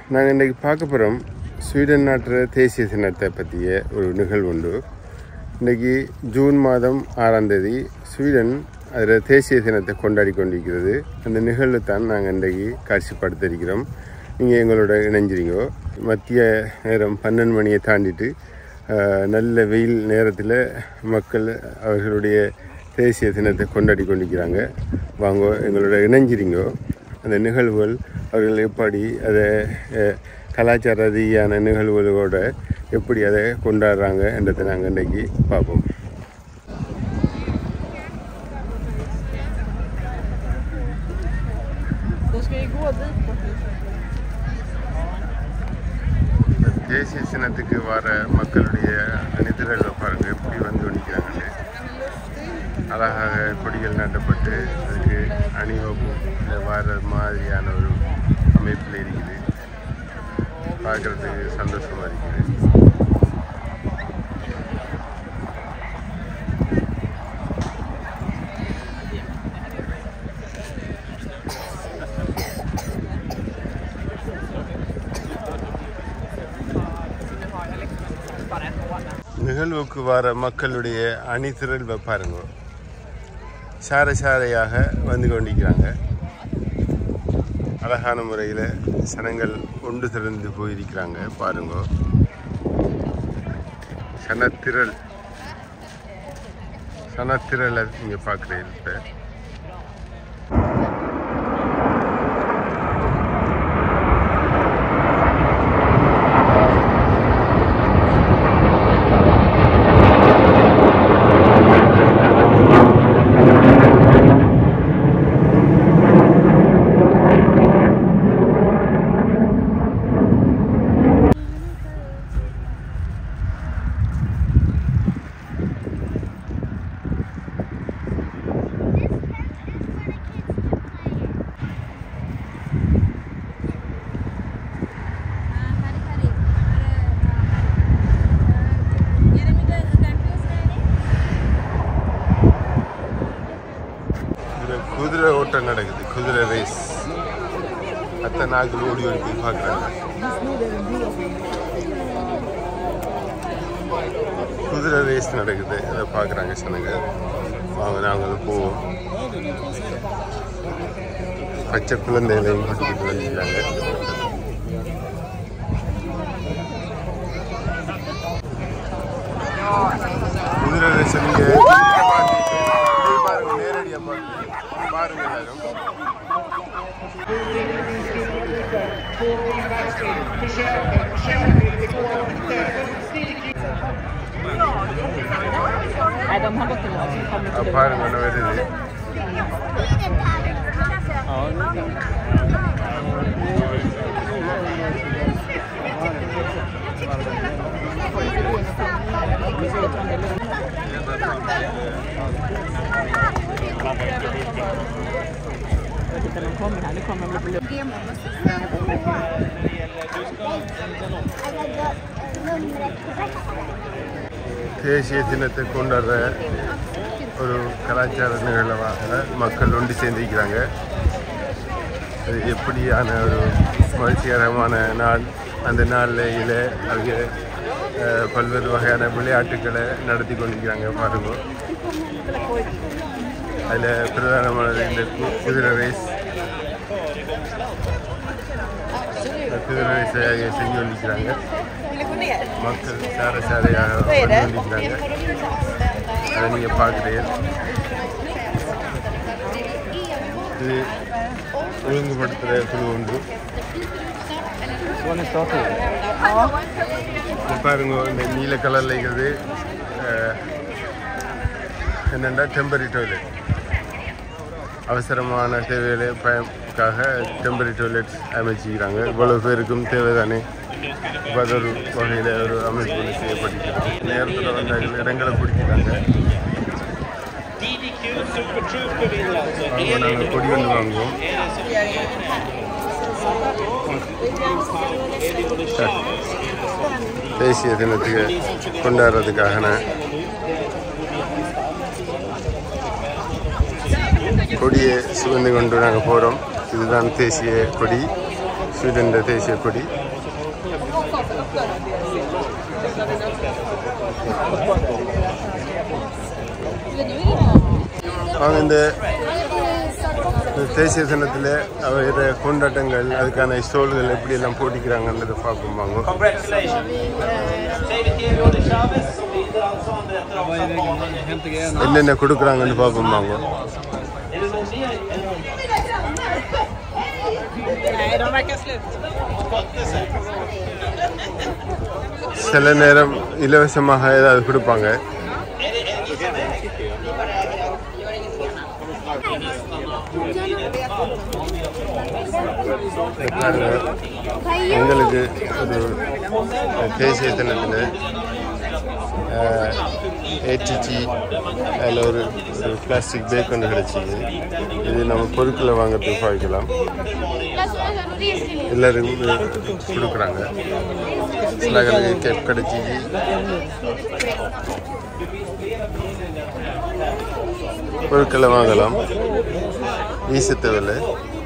நாங்கள் இன்றைக்கி பார்க்க போகிறோம் ஸ்வீடன் நாட்டு தேசிய தினத்தை பற்றிய ஒரு நிகழ்வு உண்டு. இன்றைக்கி ஜூன் மாதம் 6ஆம் தேதி ஸ்வீடன் அதில் தேசிய தினத்தை கொண்டாடி கொண்டிருக்கிறது. அந்த நிகழ்வு தான் நாங்கள் இன்றைக்கி காட்சிப்படுத்திருக்கிறோம். நீங்கள் எங்களோட இணைஞ்சிருங்கோ. மத்திய நேரம் 12 மணியை தாண்டிட்டு நல்ல வெயில் நேரத்தில் மக்கள் அவர்களுடைய தேசிய தினத்தை கொண்டாடி கொண்டிருக்கிறாங்க. வாங்க எங்களோட இணைஞ்சிருங்கோ. அந்த நிகழ்வுகள் அவர்கள் எப்படி அதை கலாச்சார ரீதியான நிகழ்வுகளோடு எப்படி அதை கொண்டாடுறாங்க என்றதை நாங்கள் இன்றைக்கி பார்ப்போம். தேசிய தினத்துக்கு வர மக்களுடைய அணிதிரளை பாருங்கள் எப்படி வந்து நிற்கிறாங்கன்னு. அழகாக கொடிகள் நாட்டப்பட்டு அதுக்கு அணிவகுப்பு வர மாதிரியான ஒரு அமைப்பில் இருக்குது. பார்க்குறதுக்கு சந்தோஷமாக இருக்குது. நிகழ்வுக்கு வர மக்களுடைய அணிதிரள் பாருங்க, சாரையாக வந்து கொண்டிருக்கிறாங்க. அழகான முறையில் சனங்கள் ஒன்று திறந்து போயிருக்கிறாங்க பாருங்க. சனத்திரலை நீங்கள் பார்க்குறீங்க. இப்போ குதிரை ஓட்டம் நடக்குது. குதிரை ரேஸ். அத்தனை நாட்கள் ஓடி போய் பார்க்குறாங்க. குதிரை ரேஸ் நடக்குது. அதை பார்க்குறாங்க சொன்னாங்க. வாங்க நாங்கள் போவோம். பச்சை குழந்தைகளையும் கூட்டிகிட்டு வந்துக்கிறாங்க. குதிரை ரேஸ் நீங்கள் பாருங்க, நேரடியாக பாருங்க எல்லாரும். பாருங்க என்ன வருது. தேசிய தினத்தை கொண்டாடுற ஒரு கலாச்சார நிகழ்வாக மக்கள் ஒன்று சேர்ந்திருக்கிறாங்க. அது எப்படியான ஒரு மகிழ்ச்சிகரமான நாள். அந்த நாளில் அவங்க பல்வேறு வகையான விளையாட்டுக்களை நடத்தி கொண்டிருக்கிறாங்க பாருங்க. அதில் பிரதானமானது இந்த குதிரை ரேஸ். குதிரை ரேஸை செஞ்சு கொண்டிருக்கிறாங்க. மக்கள் சாரையாக வந்து கொண்டிருக்கிறாங்க. அதை நீங்கள் பார்க்குறீங்க. இது ஒழுங்குபடுத்துகிற குழு ஒன்று. பாருங்க, இந்த நீல கலரில் இருக்கிறது என்னென்னா டெம்பரரி டாய்லெட். அவசரமான தேவைகளை பயனுக்காக டெம்பரரி டாய்லெட்ஸ் அமைச்சிக்கிறாங்க. இவ்வளோ பேருக்கும் தேவைதானே. இப்போ அது ஒரு வகையில் ஒரு அமைப்பு செய்யப்பட்டிருக்கிறது. நேரத்தில் வந்து அதில் இடங்களை பிடிக்கிறாங்க. நாங்கள் கொடி ஒன்று வாங்குவோம். தேசிய தினத்துக்கு கொண்டாடுறதுக்காக கொடியை சுமந்து கொண்டு நாங்கள் போகிறோம். இதுதான் தேசிய கொடி. ஸ்வீடன்ல தேசிய கொடி. அவங்க இந்த தேசிய தினத்தில் அவர கொண்டாட்டங்கள் அதுக்கான ஸ்டோல்கள் எப்படி எல்லாம் போட்டிக்கிறாங்கன்றதை பார்ப்போம். என்னென்ன கொடுக்குறாங்கன்னு பார்ப்போம். சில நேரம் இலவசமாக ஏதாவது கொடுப்பாங்க. எங்களுக்கு ஒரு தேசிய தினத்தில் ஏடிஜி அதில் ஒரு பிளாஸ்டிக் பேக் ஒன்று கிடச்சிது. இது நம்ம பொருட்களை வாங்கிறதுக்கு பாய்க்கலாம். எல்லோரும் கொடுக்குறாங்க. சிலர்களுக்கு கேப் கிடச்சிது. பொருட்களை வாங்கலாம். வீச தேவையில்லை.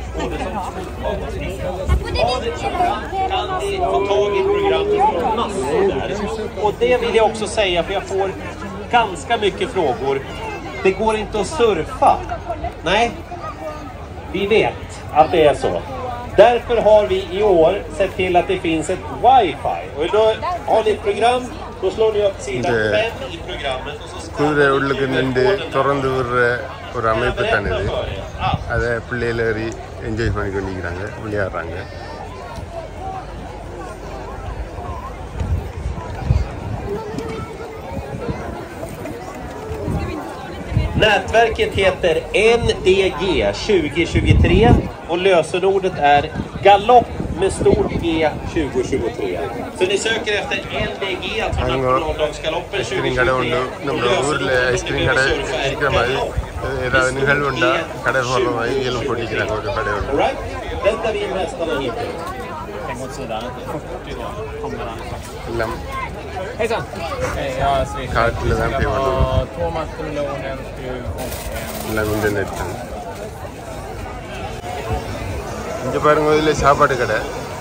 Och det vill jag också säga, för jag får ganska mycket frågor. Det går inte att surfa. Nej, vi vet att det är så. Därför har vi i år sett till att det finns ett wifi. Och då har ni ett program, då slår ni upp sidan 5 i programmet. குதிரை உள்ளுக்கு நின்று திறந்து விடுற ஒரு அமைப்பு தானே இது. அதை பிள்ளைகள் ஏறி என்ஜாய் பண்ணி கொண்டிருக்கிறாங்க, விளையாடுறாங்க. Nätverket heter NDG 2023 och lösenordet är galopp med stort G 2023. Så ni söker efter NDG, alltså Nationaldagsgaloppen 2023. நம்ம ஊரில் ஐஸ்கிரீம் கடை இருக்கிற மாதிரி ஏதாவது நிகழ்வு உண்டா கடை போடுற மாதிரி இயலும் போட்டிக்கிறாங்க. ஒரு கடை உண்டு. எல்லாம் Hejsan! Jag är Sri. காட்டில் தான் பே பண்ணுவோம். 2 maskermelon, en skruv och எல்லாம் இன்டர்நெட் தான். இங்கே பாருங்க, இதில் சாப்பாடு கடை.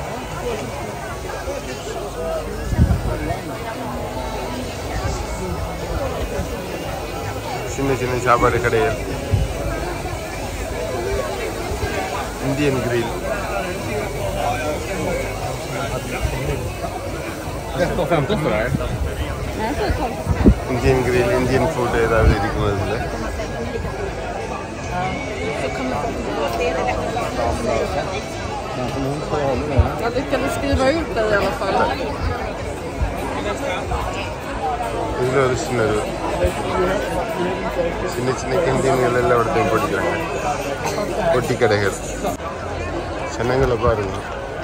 சின்ன சின்ன சாப்பாடு கடைகள். Indian grill. Indian grill, Indian food ஏதாவது இருக்கும் அதில். Jag lyckades skriva ut det i alla fall. இதில் ஒரு சின்னது சின்ன சின்ன கேண்டீன்கள் எல்லாம் இடத்தையும் போட்டிக்கிறாங்க. பொட்டி கடைகள். ஜனங்களை பாருங்க.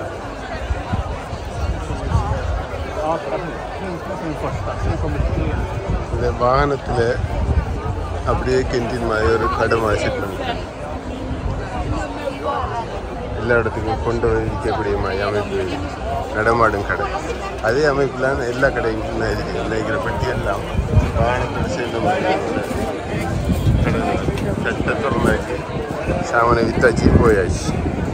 இந்த வாகனத்தில் அப்படியே கேண்டீன் மாதிரி ஒரு கடை மாதிரி எல்லா இடத்துக்கும் கொண்டு வைக்கக்கூடிய மாதிரி அமைப்பு, நடமாடும் கடை. அதே அமைப்பில் எல்லா கடைக்கும் நினைக்கிற பற்றி எல்லாம் வாகனத்தில் சேர்ந்த மாதிரி கடை கட்ட திறந்தாச்சு. சாமானை வித்தாச்சு, போயாச்சு.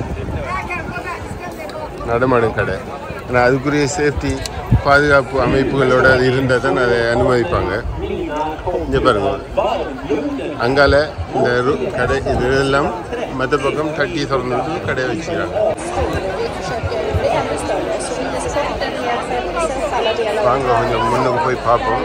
நடமாடும் கடை. ஆனால் அதுக்குரிய சேஃப்டி பாதுகாப்பு அமைப்புகளோடு அது இருந்தால் தான் அதை அனுமதிப்பாங்க. இங்கே பாருங்க, அங்கால இந்த கடை இதெல்லாம் மற்ற பக்கம் கட்டி திறந்துட்டு கடை வச்சுக்கிறாங்க. வாங்க கொஞ்சம் முன்னுக்கு போய் பார்ப்போம்.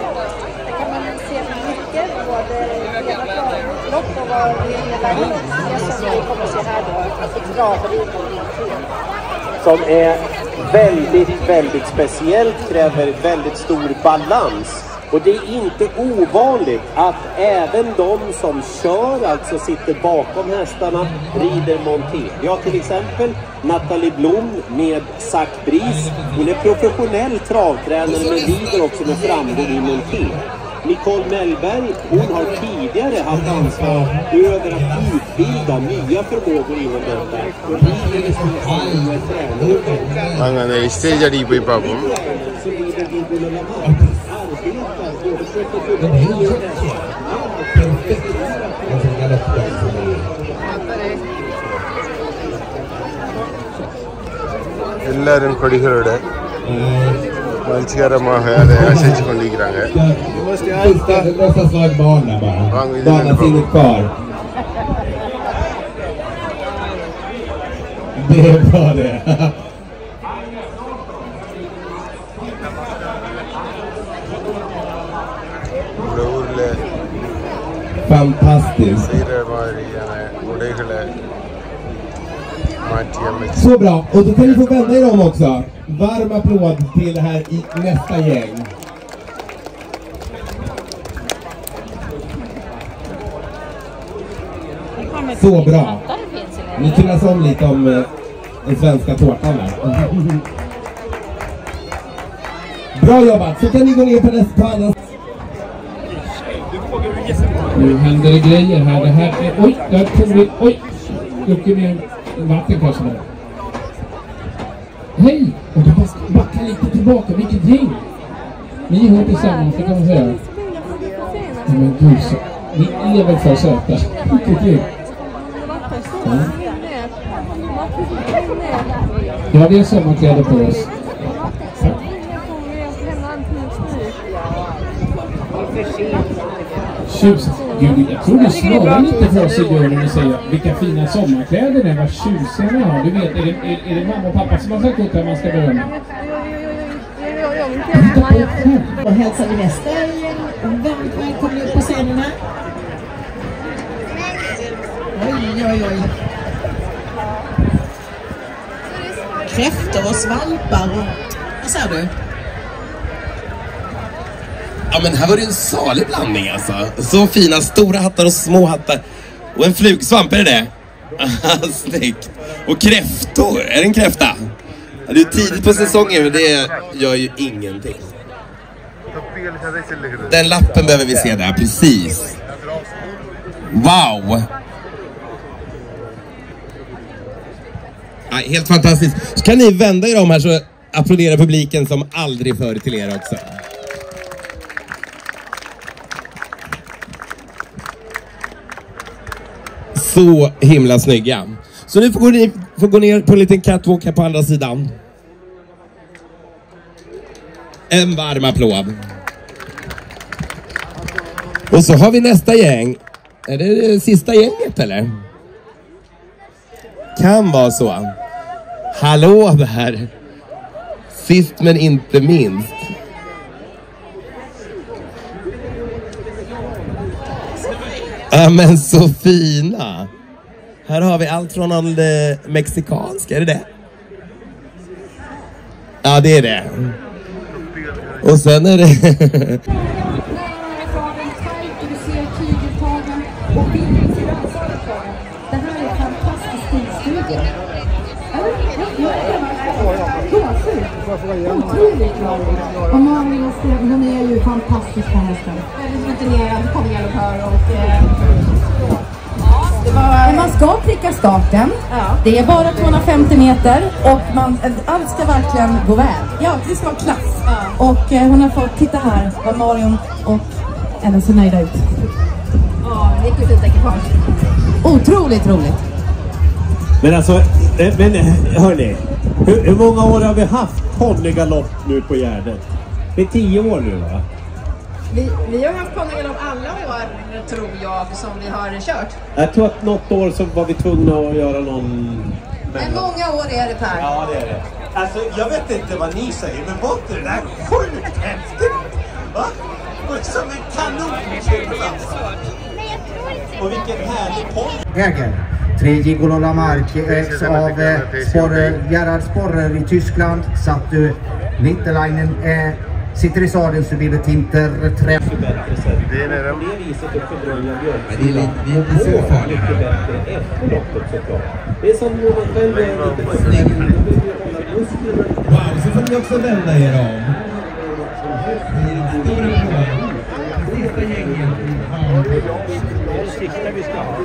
Som är väldigt speciellt, kräver väldigt stor balans. Och det är inte ovanligt att även de som kör, alltså sitter bakom hästarna, rider monté. Vi har till exempel Natalie Blom med Zack Bris. Hon är professionell travtränare men rider också med framgång i monté. Nicole Mellberg, hon har tidigare haft ansvar över att utbilda nya förmågor inom detta. Och rider som är tränare. வாங்க அந்த stage அடிக்கு போய் பார்ப்போம். எல்லாரும் கொடிகளோட மகிழ்ச்சிகரமாக அதை அசைச்சு கொண்டிருக்கிறாங்க. வாங்க இது இந்த ஊர்ல செய்யற மாதிரியான உடைகளை மாற்றி அமைச்சு. Så bra, och då kan ni få vända er om också. Varm applåd till det här i nästa gäng. Så bra. Ni turas om lite om den svenska tårtan där. Bra jobbat, så kan ni gå ner på nästa andra. Nu händer det grejer här. Det här är... Oj, där tog vi... Oj! Luckar ner vatten kanske där. Hej! Och du backar lite tillbaka. Vilket gäng! Ni hör tillsammans, det kan man säga. Men gud, så... Ni är väl för söta. Vilket gäng! Ja, det är sommarkläder på oss. Tjus. Gud, jag tror det snarare lite för oss i dörren och säger vilka fina sommarkläder det är, vad tjusiga ni har. Du vet, är det mamma och pappa som har sagt åt att man ska berömma? Och hälsar vi nästa väldigt välkomna upp på scenerna. Oj. Kräftor och svampar och... Vad sa du? Ja, men här var det en salig blandning alltså. Så fina stora hattar och små hattar. Och en flugsvamp, är det? Snyggt. Och kräftor, är det en kräfta? Det är tidigt på säsongen, men det gör ju ingenting. Den lappen behöver vi se där, precis. Wow! Ja, helt fantastiskt. Så kan ni vända er om här så applåderar publiken som aldrig förr till er också. Så himla snygga. Så nu får ni gå ner på en liten catwalk här på andra sidan. En varm applåd. Och så har vi nästa gäng. Är det sista gänget eller? Kan vara så. Hallå där. Sist men inte minst. Ja, men så fina. Här har vi allt från någon mexikansk, är det? Ja, det är det. Och sen är det... Och Malin och Stefan, hon är ju fantastisk på hästen. Väldigt rutinerad pågallopör och... Men man ska pricka starten. Ja. Det är bara 250 meter och allt ska verkligen gå väl. Ja, det ska vara klass. Ja. Och hon har fått, titta här, vad Marion och Ellen ser nöjda ut. Ja, mycket fint ekipage. Otroligt roligt. Men alltså, hörni, hur många år har vi haft ponnygalopp nu på Gärdet? Det är 10 år nu, va? Vi har haft ponnygalopp alla år, tror jag, som vi har kört. Jag tror att något år så var vi tvungna att göra någon... Men många år är det, Per. Ja, det är det. Alltså, jag vet inte vad ni säger, men var inte det där sjukt häftigt? Va? Och som en kanon! Och vilken härlig ponny! 3 Gigolo Lamarck ägs av Gerhard Sporrer i Tyskland. Samt du Winterleinen sitter i sadeln så blir det Tinter 3. Det är när de viset och fördröja björn. Vi är inte så farliga. Efter loppet såklart. Det är som man själv är lite snygg. Wow, så får ni också vända er om. Sista gänget. Det är det sista vi ska ha.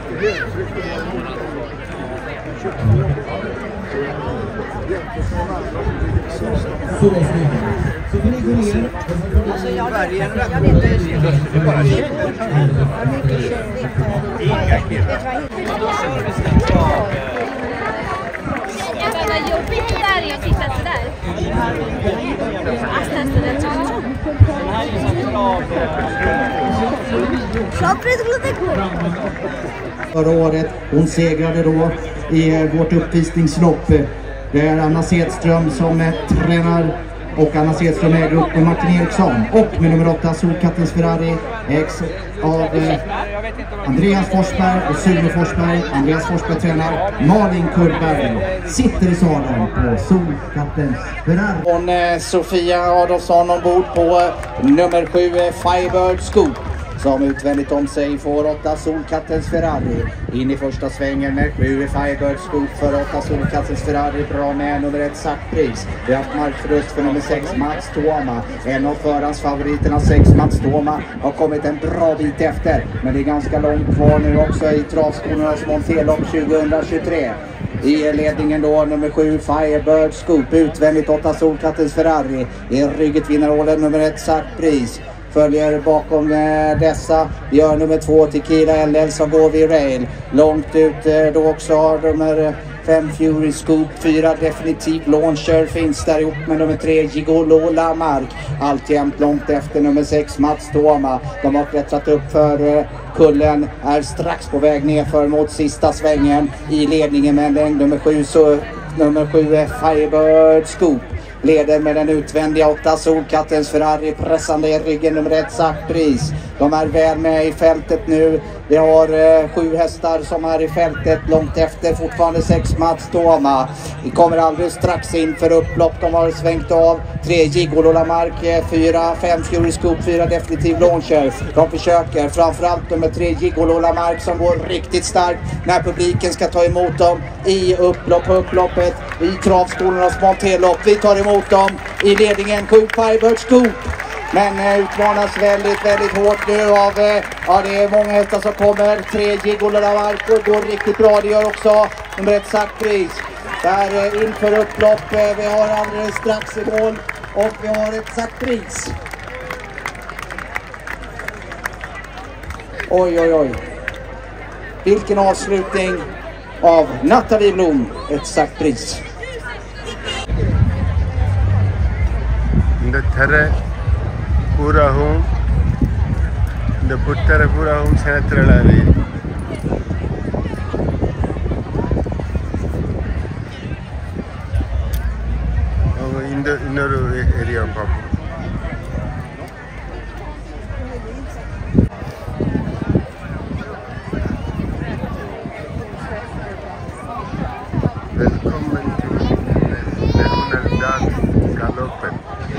Så snyggt. Så får ni gå ner. Alltså jag vet inte. Det är bara vad jobbigt det där är att titta så där. Förra året, hon segrade då i vårt uppvisningslopp. Det är Anna Sedström som tränar och Anna Sedström äger upp med Martin Eriksson. Och med nummer 8 Solkattens Ferrari ägs av Andreas Forsberg och Sune Forsberg. Andreas Forsberg tränar, Malin Kullberg sitter i salen på Solkattens Ferrari. Och Sofia Adolfsson ombord på nummer 7 Firebird Scoop. Som utvändigt om sig får 8 Solkattens Ferrari. In i första svängen med 7 Firebird Scoop för 8 Solkattens Ferrari. Bra med nummer 1 Sackpris. Vi har haft markförlust för nummer 6 Mats Toma. En av förhandsfavoriterna 6 Mats Toma har kommit en bra bit efter. Men det är ganska långt kvar nu också i travskolornas Montelopp 2023. I ledningen då nummer 7 Firebird Scoop. Utvändigt 8 Solkattens Ferrari. I rygget vinnarhålen nummer 1 Sackpris. Följer bakom dessa gör nummer 2 Tequila LL som går vid rail. Långt ut då också har nummer 5 Fury Scoop. 4 Definitiv Launcher finns där ihop med nummer 3 Gigolo Lamarck. Alltjämt långt efter nummer 6 Mats Toma. De har klättrat upp för kullen. Är strax på väg ner för mot sista svängen. I ledningen med en längd nummer 7 Firebird Scoop. Leder med den utvändiga 8 Solkattens Ferrari pressande i ryggen nummer 1 Sackpris. De är väl med i fältet nu. Vi har 7 hästar som är i fältet långt efter. Fortfarande 6 Mats Toma. Vi kommer alldeles strax in för upplopp. De har svängt av. 3 Gigolo Lamarck, 4 5 Fury Scoop, 4 Definitiv Launcher. De försöker framförallt nummer 3 Gigolo Lamarck som går riktigt starkt när publiken ska ta emot dem i upploppet i travskolornas Montelopp. Vi tar emot dem i ledningen 7 Firebird Scoop. Men utmanas väldigt hårt nu av, det är många hästar som kommer. 3 Gigolo Lamarck går riktigt bra, det gör också nummer 1 Sackpris. Där inför upplopp, vi har alldeles strax i mål och vi har ett Sackpris. Oj. Vilken avslutning av Nathalie Blom, ett Sackpris. पूरा हूँ இந்த புத்தர பூரா हूँ சேனத்திரளாவே அவங்க இந்த இன்னொரு area பார்ப்போம் Välkommen till Nationaldagen galoppen.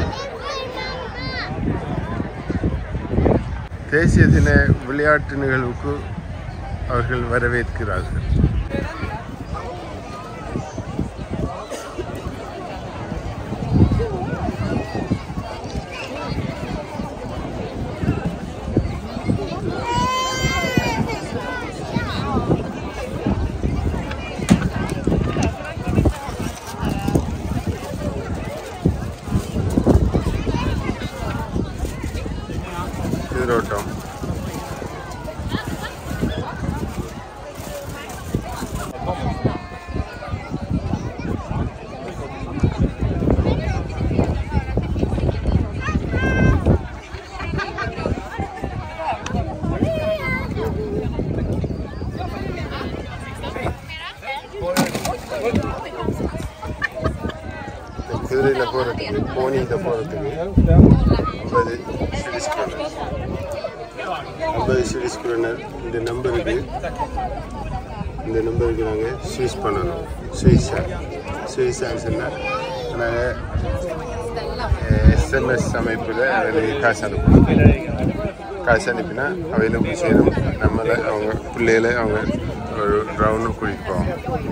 தேசிய தின விளையாட்டு நிகழ்வுக்கு அவர்கள் வரவேற்கிறார்கள். Rotom. குதிரையில் போகிறதுக்கு போனியில் போகிறதுக்கு 50 ஸ்வீடிஷ் கிரோனர் இந்த நம்பருக்கு நாங்கள் ஸ்விஸ் பண்ணணும். ஸ்விஸ்ஸான்னு சொன்னால் நாங்கள் எஸ்எம்எஸ் அமைப்பில் அதில் காசு அனுப்பணும். காசு அனுப்பினா அவையில் போய் சேரும். நம்மளை அவங்க பிள்ளைகளை அவங்க ஒரு ரவுண்டு கூட்டிகிட்டு போவாங்க.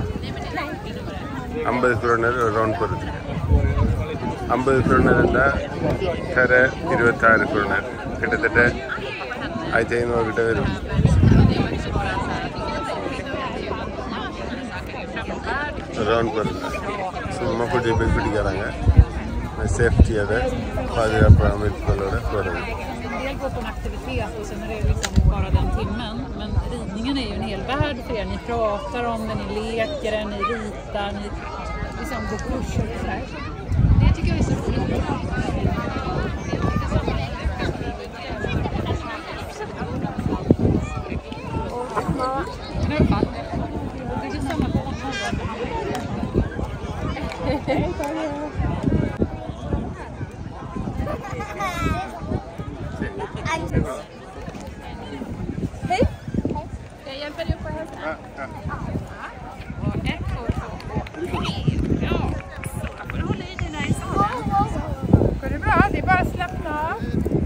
50 கிரோனர் ஒரு ரவுண்ட் போகிறதுக்கு 50 கிரோனர் இருந்தால் தர 26 கிரோனர் கிட்டத்தட்ட 1500 கிட்ட வரும். ரவுண்ட் போகிறது சும்மா கூட்டிகிட்டு போய் பிடிக்கிறாங்க. சேஃப்டியோட பாதுகாப்பு அமைப்புகளோட போகிறது. Gå på en aktivitet och sen är det liksom bara den timmen. Men ridningen är ju en hel värld för er. Ni pratar om den, ni leker den, ni ritar, ni liksom gå kurser och sådär. Det tycker jag är så roligt. Hej! Jag hjälper dig upp och hälsa. Ett, två, tre. Bra. Då får du hålla i dina i sadeln. Går det bra? Det är bara att slappna av.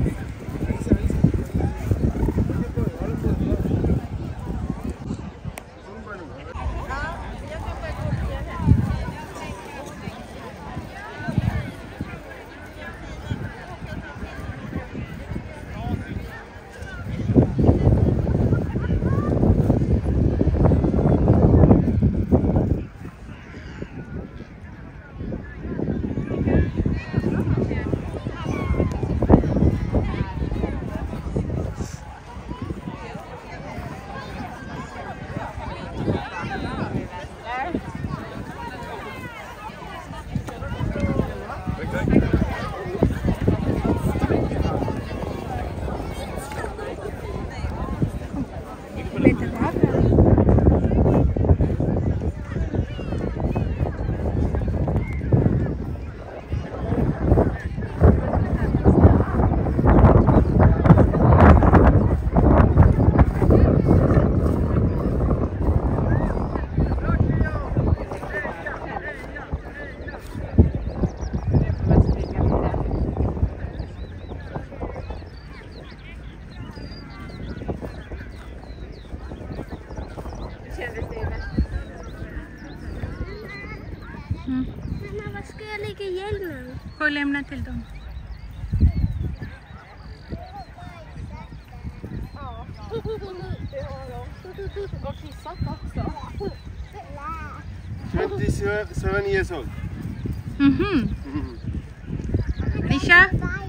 Mamma, var ska jag lägga hjälmen? Gå och lämna till dem. Ja. Och kissat också. 27 years old. Lisha?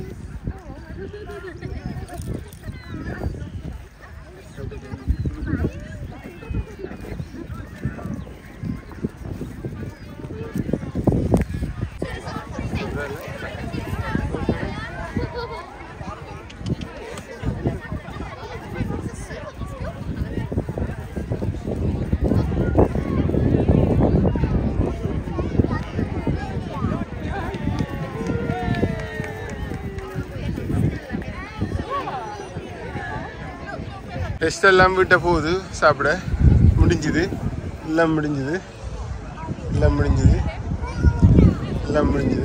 Test எல்லாம் விட்ட போகுது சாப்பிட முடிஞ்சுது எல்லாம் முடிஞ்சுது எல்லாம் முடிஞ்சுது எல்லாம் முடிஞ்சுது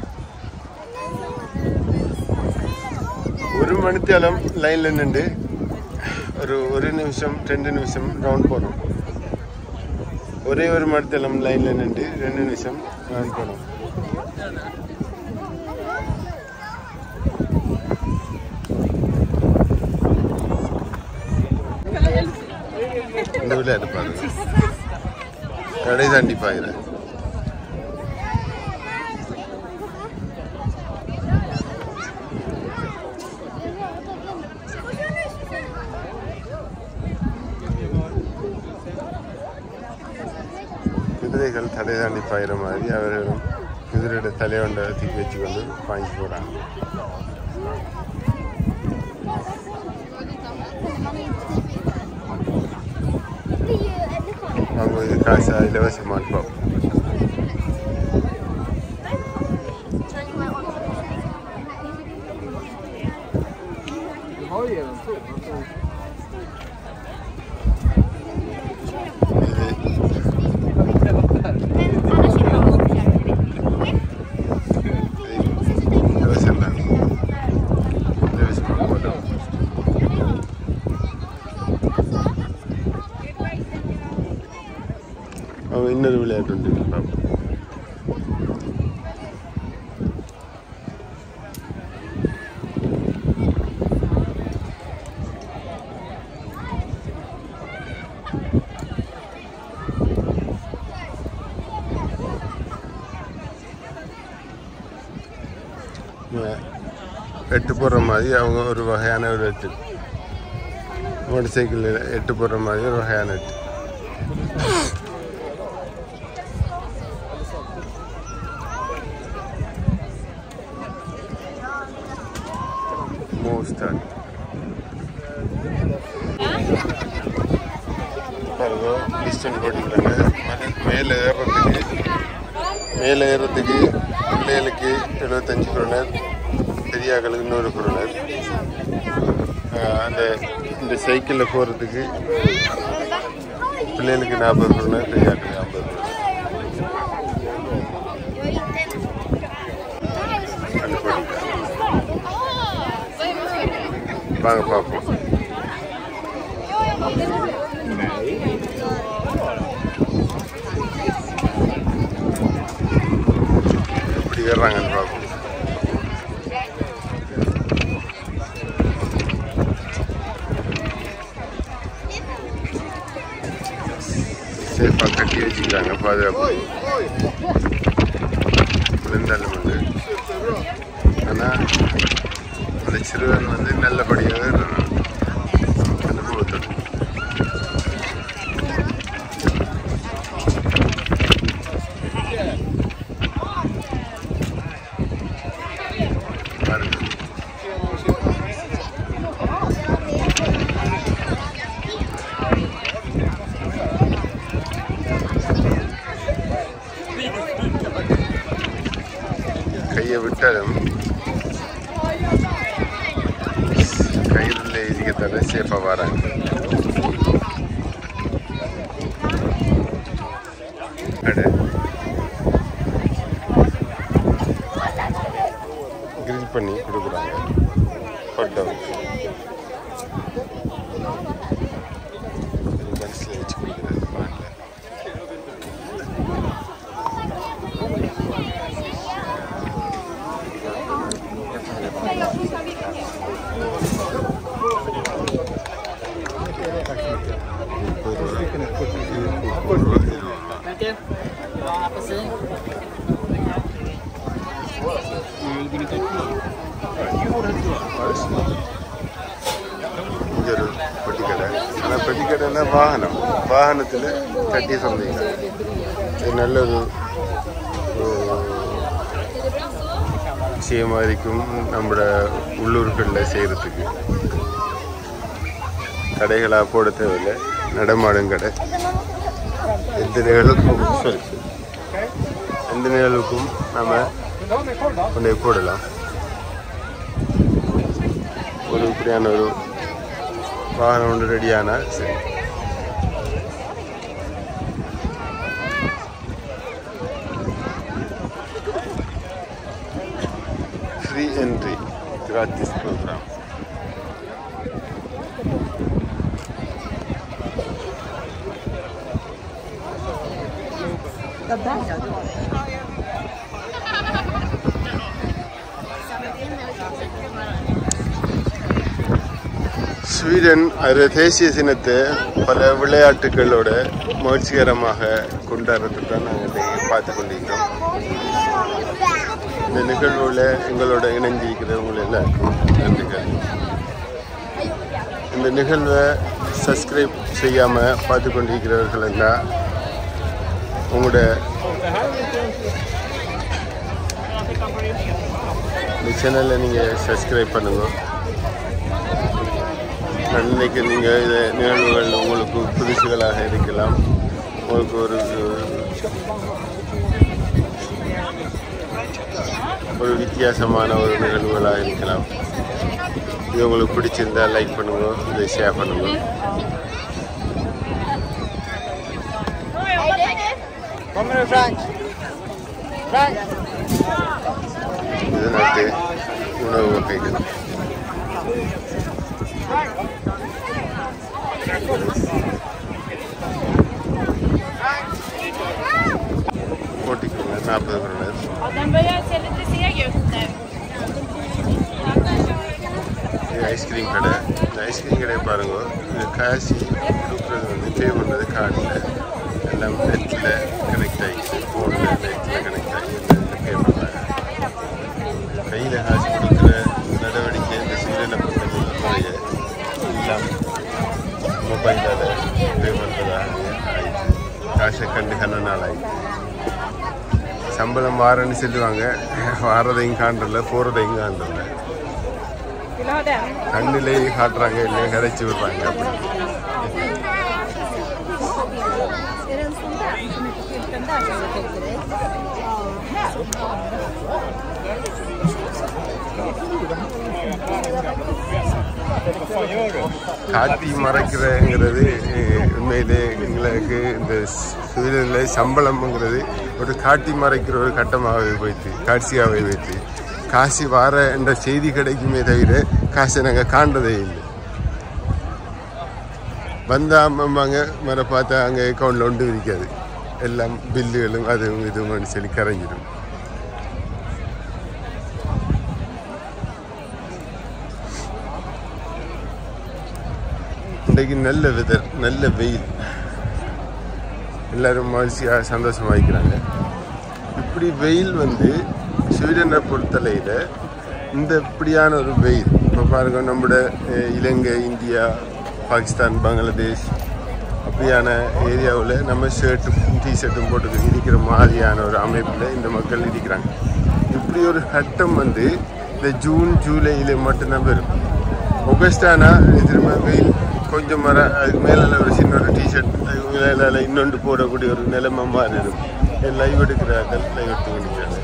ஒரு மணித்தாலும் லைனில் நின்று ஒரு நிமிஷம் 2 நிமிஷம் ரவுண்ட் போகிறோம் ஒரே ஒரு மணித்தாலும் லைனில் நின்று 2 நிமிஷம் ரவுண்ட் போகிறோம் இந்த விளையாட்டு பாருங்க கடை தாண்டி பாக்குறேன் குதிரைகள் தடை தாண்டி பாயிற மாதிரி அவர்களும் குதிரையோட தலையொண்டை தூக்கி வச்சுக்கொண்டு பாய்ச்சி போறாங்க அவங்க இது காசா இலவசமாக இருப்போம் அவங்க இன்னொரு விளையாட்டு உண்டு பார்ப்போம் எட்டு போடுற மாதிரி அவங்க ஒரு வகையான ஒரு எட்டு மோட்டர் சைக்கிளில் எட்டு போடுற மாதிரி ஒரு வகையான எட்டு ஸ்டார் பாருங்க லிஸ்ட் போட்டிக்கிறாங்க. மேலே ஏறத்துக்கு பிள்ளைகளுக்கு 75 குரோனர், பெரியாக்களுக்கு 100 குரோனர். இந்த சைக்கிளில் போகிறதுக்கு பிள்ளைகளுக்கு 40 குரோனர், பெரியாக்களுக்கு 50 குரோனர். வாங்க பார்ப்போம். எப்படி ஏறாங்கன்னு பார்ப்போம். சேஃபாக கட்டி வச்சுக்கிறாங்க, பாதுகாப்பு விழுந்தாலும் வந்து. ஆனால் அந்த சிறுவன் வந்து நல்லபடியாக அனுபவத்தோடு கையை விட்டாலும் கயிறுல இருக்கத்தால சேஃபாக வராங்க. கிரில் பண்ணி கொடுக்குறாங்க. ஹாட் டாக் பன்ஸில் வச்சு கொடுக்குறது. இங்கே ஒரு பெட்டிக்கடை. ஆனால் பெட்டிக்கடைன்னா வாகனத்தில் கட்டி சொன்னீங்க. இது நல்ல ஒரு விஷயமா இருக்கும் நம்மளோட உள்ளூர்களில் செய்கிறதுக்கு. கடைகளாக போட தேவையில்லை, நடமாடும் கடை. எந்த நிகழ்வுக்கும் நம்ம கொண்டே போடலாம். ஒரு இப்படியான ஒரு வாகனம் ஒன்று ரெடியானால் சரி. ஃப்ரீ என்ட்ரி, கிராட்டிஸ் ப்ரோக்ராம். ஸ்வீடன் தேசிய தினத்தை பல விளையாட்டுகளோட மகிழ்ச்சிகரமாக கொண்டாடுறதுக்கு தான் நாங்கள் இன்றைக்கி பார்த்து கொண்டிருக்கிறோம். இந்த நிகழ்வுல எங்களோட இணைஞ்சிருக்கிறவங்க எல்லாருக்கும் நன்றிகள். இந்த நிகழ்வை சப்ஸ்கிரைப் செய்யாமல் பார்த்து கொண்டிருக்கிறவர்கள் எல்லாம் உங்களோட இந்த சேனலில் நீங்கள் சப்ஸ்கிரைப் பண்ணுங்க. அன்னைக்கு நீங்கள் இதை நிகழ்வுகள் உங்களுக்கு புதுசுகளாக இருக்கலாம். உங்களுக்கு ஒரு வித்தியாசமான ஒரு நிகழ்வுகளாக இருக்கலாம். இது உங்களுக்கு பிடிச்சிருந்தால் லைக் பண்ணுங்க, இதை ஷேர் பண்ணுங்க. இது நாட்டு உணவு வகைகள். போட்டிக்கோங்க 40 kronor. Den börjar se lite seg ut nu. இது ஐஸ்கிரீம் கடை. இந்த ஐஸ்கிரீம் கடையை பாருங்க. இது காசி கொடுக்குறது வந்து பே பண்ணுறது கார்டில் எல்லாம் நெட்டில் கனெக்ட் ஆகிடுச்சு. ஃபோனில் நெட்டில் கனெக்ட் ஆகி பே பண்ணுறாங்க. கையில் காசு கொடுக்குற நடவடிக்கை இந்த சீரனை பொறுத்த முறையை எல்லாம் மொபைலால் பே பண்ணுறதாக ஆயிடுச்சு. காசை கண்டு கண்ண நாள் ஆகிடுச்சு. சம்பளம் வாரன்னு சொல்லுவாங்க, வாரதையும் காண்றல போகிறதையும் காண்றல. vill ha den. கண்ணிலே காட்டுறாங்க இல்லை கரைச்சி விடுறாங்க அப்படி. Är det en sån där som är på skylten där som jag tänkte dig? காட்டி மறைக்கிறங்கிறது உண்மையிலே எங்களுக்கு இந்த ஸ்வீடனில் சம்பளம்ங்கிறது ஒரு காட்டி மறைக்கிற ஒரு கட்டமாகவே போயிட்டு காட்சியாகவே போயிட்டு காசு வார என்ற செய்தி கிடைக்குமே தவிர காசை நாங்கள் காண்றதே இல்லை. வந்தாங்க மர பார்த்தா அங்கே அக்கௌண்ட்டில் ஒன்றும் இருக்காது, எல்லாம் பில்லுகளும் அதுவும் இதுவும் சொல்லி கரைஞ்சிடும். இன்றைக்கு நல்ல வெதர், நல்ல வெயில், எல்லோரும் மகிழ்ச்சியாக சந்தோஷமாகிக்கிறாங்க. இப்படி வெயில் ஸ்வீடனை பொறுத்தலையில் இந்த இப்படியான ஒரு வெயில் இப்போ பாருங்க, நம்மளோட இலங்கை, இந்தியா, பாகிஸ்தான், பங்களாதேஷ் அப்படியான ஏரியாவில் நம்ம ஷர்ட்டும் டிஷர்ட்டும் போட்டு இருக்கிற மாதிரியான ஒரு அமைப்பில் இந்த மக்கள் இருக்கிறாங்க. இப்படி ஒரு கட்டம் இந்த ஜூன் ஜூலையில் மட்டும்தான் வரும். ஆகஸ்டானா திரும்ப வெயில் கொஞ்சம் அதுக்கு மேலே ஒரு சின்ன ஒரு டிஷர்ட் மேலே இன்னொன்று போடக்கூடிய ஒரு நிலைமை மாறிடும். லைவ் எடுக்கிறார்கள், லைவ் எடுத்து கொண்டிருக்கிறார்கள்.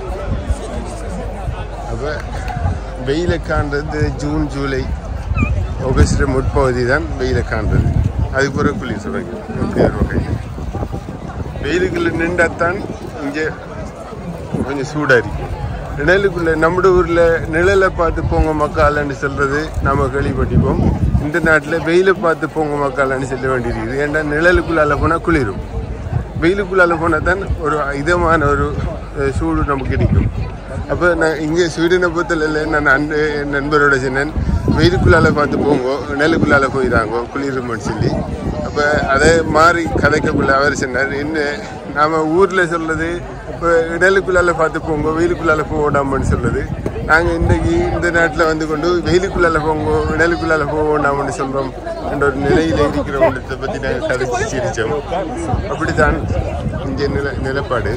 அப்போ வெயிலை காண்றது ஜூன் ஜூலை ஆகஸ்ட் முற்பகுதி தான் வெயிலை காண்றது. அதுக்கு பிறகு குளிர் சொல்கிறாங்க. எப்படி ஒரு வகையில் வெயிலுக்குள்ளே நின்றாத்தான் இங்கே கொஞ்சம் சூடாக இருக்கும். நிழலுக்குள்ளே நம்ம ஊரில் நிழலை பார்த்து போங்க மக்காலன்னு சொல்கிறது நம்ம கேள்விப்பட்டிப்போம். இந்த நாட்டில் வெயிலை பார்த்து போங்க மக்காலன்னு சொல்ல வேண்டியிருக்குது. ஏன்னா நிழலுக்குள்ளால் போனால் குளிரும், வெயிலுக்குள்ளால் போனால் தான் ஒரு இதமான ஒரு சூடு நமக்கு கிடைக்கும். அப்போ நான் இங்கே ஸ்வீடனை பொறுத்தல நான் என் நண்பரோட சொன்னேன், வெயிலுக்குள்ளால் பார்த்து போங்க, நிழலுக்குள்ளால் போயிடாங்கோ குளிரும்னு சொல்லி. அப்போ அதை மாறி கதைக்கக்குள்ள அவர் சொன்னார், என்ன நாம் ஊரில் சொல்கிறது இப்போ நிழலுக்குள்ளால் பார்த்து போங்க, வெயிலுக்குள்ளால் போக வேண்டாமன்னு சொல்லுது. நாங்கள் இன்றைக்கி இந்த நாட்டில் கொண்டு வெயிலுக்குள்ளால் போங்க, நிழலுக்குள்ளால் போக வேண்டாமன்னு சொல்கிறோம் என்ற ஒரு நிலையில் இருக்கிறவங்களை பற்றி நாங்கள் கதைச்சி சிரித்தோம். அப்படி தான் இங்கே நிலப்பாடு.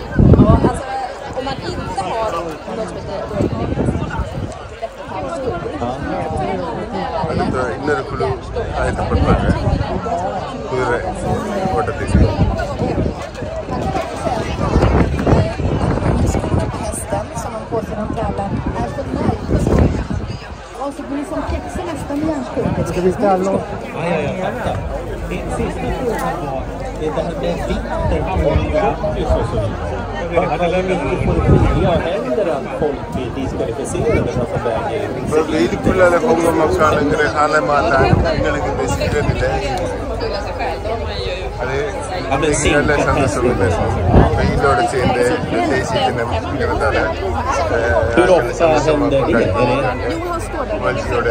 அடுத்த இன்னொரு குழு ஆயத்தப்படுறாங்க குதிரை ஓட்டத்துக்கு. Ska vi ställa oss? Ja, jag fattar. Din sista fråga var, det här med vikten på Jag händer att folk blir diskvalificerade för att väga in. För veilikullalle ponga makkalengre halemata engalukku இந்த ஸ்வீடனில் அது நல்ல சந்தோஷம் இல்லை. வெயிலோடு சேர்ந்து தேசிய தினம்ங்கிறதால மகிழ்ச்சியோட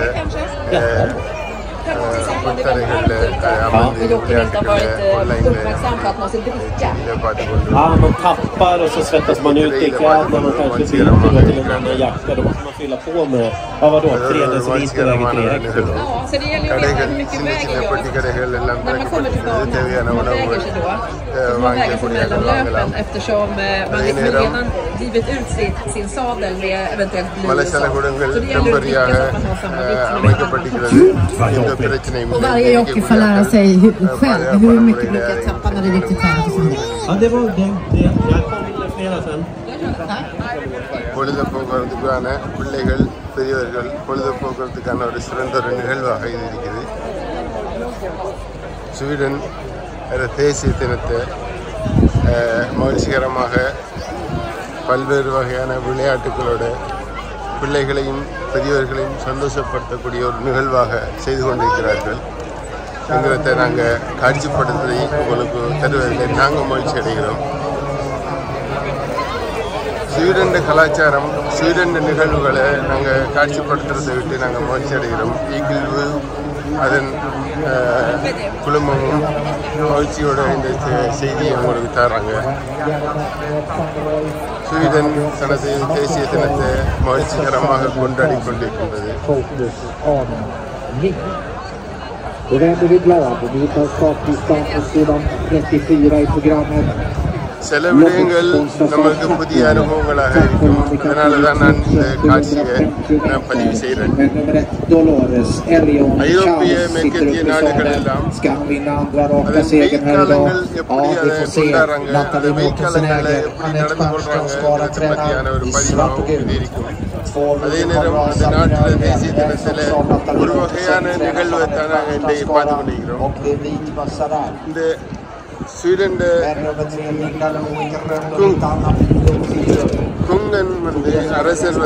man tappar och så svettas man ut i kläderna, man kanske byter till en annan jacka, då måste man fylla på med, vadå, 3 deciliter väger 3 hektar. Ja, så det gäller ju att veta hur mycket väger jag när man kommer tillbaka och man väger sig då. Så man väger sig mellan löpen eftersom man liksom redan givit ut sin sadel med eventuellt blod. Så det gäller att veta att man har samma vikt. Och varje jockey får lära sig själv hur mycket brukar jag tappa när det är viktigt här. Ja, det var det. Jag kommer flera sen. பொழுதுபோக்குறதுக்கான பிள்ளைகள் பெரியவர்கள் பொழுதுபோக்குறதுக்கான ஒரு சிறந்த ஒரு நிகழ்வாக இது இருக்குது. Sweden தேசிய தினத்தை மகிழ்ச்சிகரமாக பல்வேறு வகையான விளையாட்டுகளோட பிள்ளைகளையும் பெரியவர்களையும் சந்தோஷப்படுத்தக்கூடிய ஒரு நிகழ்வாக செய்து கொண்டிருக்கிறார்கள். என்கிறத நாங்கள் காட்சிப்படுத்துவதை உங்களுக்கு தருவதில் நாங்கள் மகிழ்ச்சி அடைகிறோம். ஸ்வீடன் கலாச்சாரம், ஸ்வீடன் நிகழ்வுகளை நாங்கள் காட்சிப்படுத்துறதை விட்டு நாங்கள் மகிழ்ச்சி அடைகிறோம். ஈகிள்வு அதன் குழுமமும் மகிழ்ச்சியோட இந்த செய்தியை உங்களுக்கு தராங்க. ஸ்வீடன் தனது தேசிய தினத்தை மகிழ்ச்சிகரமாக கொண்டாடி கொண்டிருக்கின்றது. Då vänder vi blad och vi tar start i sidan 34 i programmet. சில விடயங்கள் நமக்கு புதிய அனுபவங்களாக இருக்கும். அதனால தான் நான் இந்த காட்சியை நான் பதிவு செய்கிறேன். ஐரோப்பிய மேற்கத்திய நாடுகள் எல்லாம் அதன் வெய்க்காலங்கள் எப்படி அதை கொண்டாடுறாங்க, அந்த வெய்க்காலங்களை எப்படி நடந்து கொள்றாங்க பற்றியான ஒரு பதிவாகவும் இது இருக்கும். அதே நேரம் அந்த நாட்டில் தேசிய தினத்தில் ஒரு வகையான நிகழ்வை தான் நாங்கள் இன்றைக்கு பார்த்து கொண்டிருக்கிறோம். இந்த ஸ்வீடன் குங்கன் அரசர்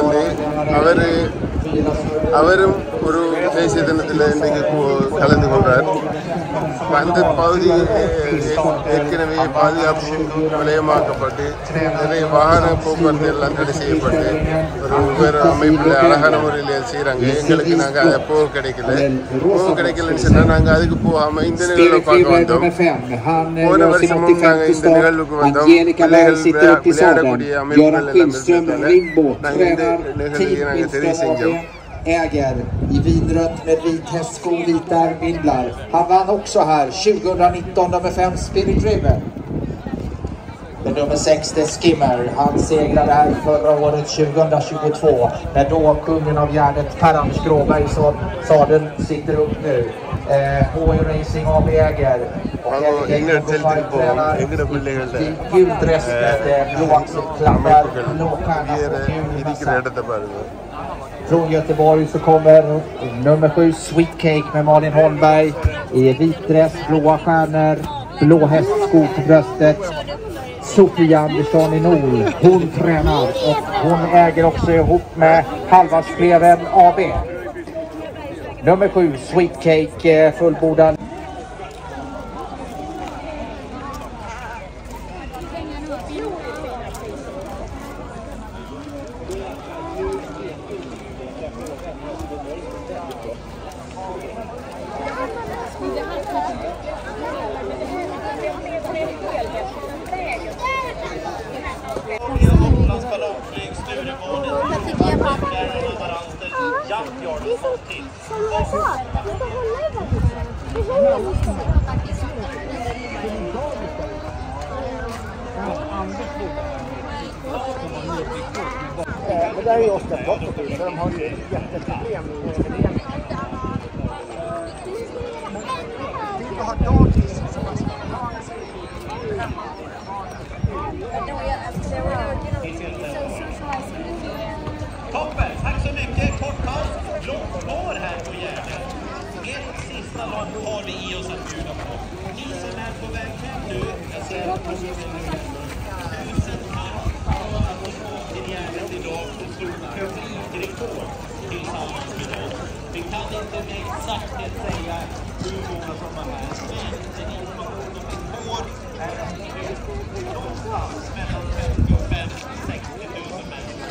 அவரும் ஒரு தேசிய தினத்தில் இன்றைக்கு கலந்து கொண்டார். அந்த பகுதி ஏற்கனவே பாதுகாப்பு நிலையமாக்கப்பட்டு நிறைய வாகன போக்குவரத்து எல்லாம் தடை செய்யப்பட்டு ஒரு வேறு அமைப்பில் அழகான முறையில் செய்கிறாங்க. எங்களுக்கு நாங்கள் அதை போக கிடைக்கலன்னு சொன்னால் நாங்கள் அதுக்கு போகாமல் இந்த நிகழ்வை பார்க்க வந்தோம். போன வருஷமும் நாங்கள் இந்த நிகழ்வுக்கு வந்தோம். பிள்ளைகள் விளையாடக்கூடிய அமைப்புகள் எல்லாம் இருந்ததால் நாங்கள் இந்த நிகழ்ச்சியை நாங்கள் தெரிவு செஞ்சோம். Äger i vinrött med vit hästsko och vita ärmbindlar. Han vann också här 2019 nummer 5 Spirit River. Med nummer 6 The Skimmer. Han segrade här förra året 2022. När då kungen av järnet Per-Anders Gråberg som sadeln sitter upp nu. HI Racing AB äger. Och Helge tränar i gul dress med blå axelklappar, blå stjärna och gul massa. Från Göteborg så kommer nummer 7 Sweet Cake med Malin Holmberg i vit dress, blåa stjärnor, blå hästsko på bröstet. Sofia Andersson i Nol, hon tränar och hon äger också ihop med Halvardskleven AB. Nummer 7 Sweet Cake fullbordad. Det där är ju ofta bort, för de har ju jätteproblem med det. Vi har dagis som man ska ha. Toppen, tack så mycket. Kort paus. Långt kvar här på Gärdet. Ett sista lopp har vi i oss att bjuda på. Ni som är på väg hem nu, jag ser att det är 1000 till Gärdet idag och slog publikrekord tillsammans med oss. Vi kan inte med exakthet säga hur många som var här, men den information de får är att det är någonstans mellan 55 och 60 000 människor.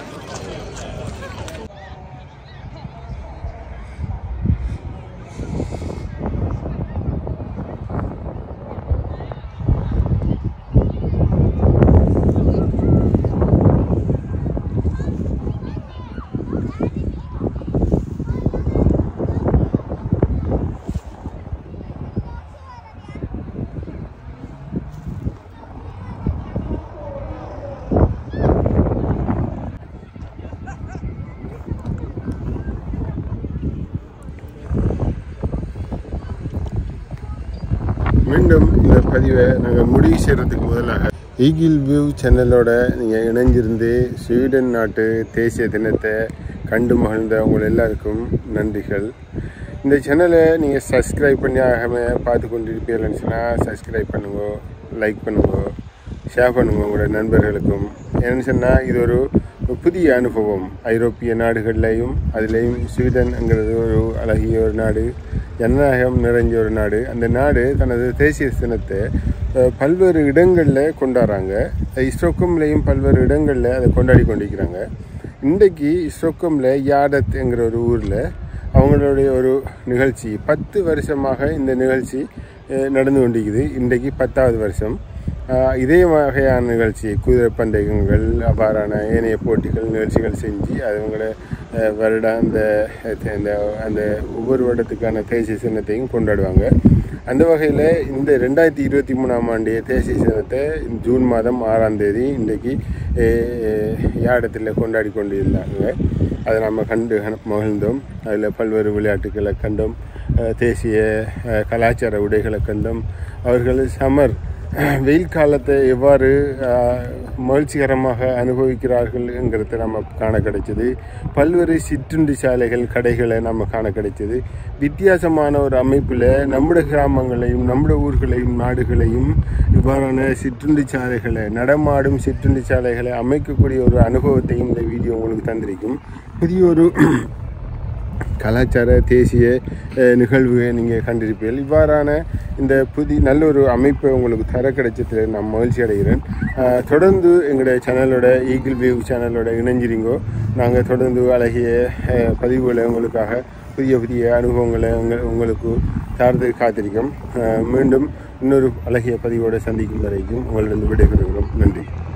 மீண்டும் இந்த பதிவை நாங்கள் முடிவு செய்கிறதுக்கு முதலாக eagle view சேனலோட நீங்கள் இணைஞ்சிருந்து Sweden நாட்டு தேசிய தினத்தை கண்டு மகிழ்ந்த உங்கள் எல்லாருக்கும் நன்றிகள். இந்த சேனலை நீங்கள் சப்ஸ்கிரைப் பண்ணி ஆகாமல் பார்த்து கொண்டிருப்பீர்கள்னு சொன்னால் சப்ஸ்கிரைப் பண்ணுங்க, லைக் பண்ணுங்க, ஷேர் பண்ணுங்க உங்களோட நண்பர்களுக்கும். ஏன்னு சொன்னால் இது ஒரு புதிய அனுபவம். ஐரோப்பிய நாடுகள்லையும் அதுலேயும் ஸ்வீடன்ங்கிறது ஒரு அழகிய ஒரு நாடு, ஜனநாயகம் நிறைஞ்ச ஒரு நாடு. அந்த நாடு தனது தேசிய தினத்தை பல்வேறு இடங்களில் கொண்டாடுறாங்க. ஸ்டோக்கம்லேயும் பல்வேறு இடங்களில் அதை கொண்டாடி கொண்டிருக்கிறாங்க. இன்றைக்கு ஸ்டோக்கமில் யாடத்ங்கிற ஒரு ஊரில் அவங்களுடைய ஒரு நிகழ்ச்சி 10 வருஷமாக இந்த நிகழ்ச்சி நடந்து கொண்டிருக்குது. இன்றைக்கு 10வது வருஷம். இதே வகையான நிகழ்ச்சி, குதிரை பந்தயங்கள், அவ்வாறான ஏனைய போட்டிகள், நிகழ்ச்சிகள் செஞ்சு அவங்கள வருடம் அந்த ஒவ்வொரு வருடத்துக்கான தேசிய சின்னத்தையும் கொண்டாடுவாங்க. அந்த வகையில் இந்த 2023ஆம் ஆண்டு தேசிய தினத்தை ஜூன் மாதம் 6ஆம் தேதி இன்றைக்கு யாடத்தில் கொண்டாடி கொண்டு இருந்தாங்க. அதை நம்ம கண்டு மகிழ்ந்தோம். அதில் பல்வேறு விளையாட்டுகளை கண்டோம், தேசிய கலாச்சார உடைகளை கண்டோம். அவர்கள் சமர் வெயில் காலத்தை எவ்வாறு மகிழ்ச்சிகரமாக அனுபவிக்கிறார்கள்ங்கிறத நம்ம காண கிடைச்சது. பல்வேறு சிற்றுண்டி சாலைகள், கடைகளை நம்ம காண கிடைச்சது. வித்தியாசமான ஒரு அமைப்பில் நம்முடைய கிராமங்களையும் நம்முடைய ஊர்களையும் நாடுகளையும் இவ்வாறான சிற்றுண்டி சாலைகளை, நடமாடும் சிற்றுண்டி சாலைகளை அமைக்கக்கூடிய ஒரு அனுபவத்தையும் இந்த வீடியோ உங்களுக்கு தந்திருக்கும். புதிய ஒரு கலாச்சார தேசிய நிகழ்வுகளை நீங்கள் கண்டிருப்பீர்கள். இவ்வாறான இந்த நல்ல ஒரு அமைப்பை உங்களுக்கு தர கிடைச்சதில் நான் மகிழ்ச்சி அடைகிறேன். தொடர்ந்து எங்களுடைய சேனலோட ஈகிள் வியூ சேனலோட இணைஞ்சிருங்கோ. நாங்கள் தொடர்ந்து அழகிய பதிவுகளை உங்களுக்காக புதிய அனுபவங்களை உங்களுக்கு தரது காத்திருக்கோம். மீண்டும் இன்னொரு அழகிய பதிவோடு சந்திக்கும் வரைக்கும் உங்களிடம் விடைபெறுகிறோம். நன்றி.